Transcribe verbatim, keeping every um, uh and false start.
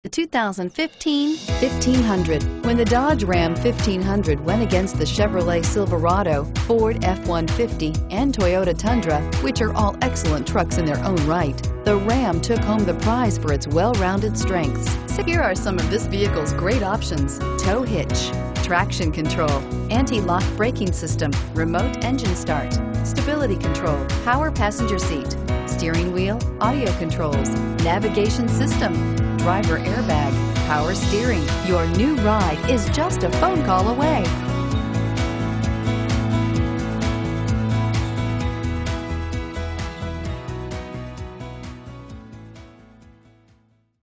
The two thousand fifteen fifteen hundred. When the Dodge Ram fifteen hundred went against the Chevrolet Silverado, Ford F one fifty, and Toyota Tundra, which are all excellent trucks in their own right, the Ram took home the prize for its well-rounded strengths. So here are some of this vehicle's great options: tow hitch, traction control, anti-lock braking system, remote engine start, stability control, power passenger seat, steering wheel audio controls, navigation system, driver airbag, power steering. Your new ride is just a phone call away.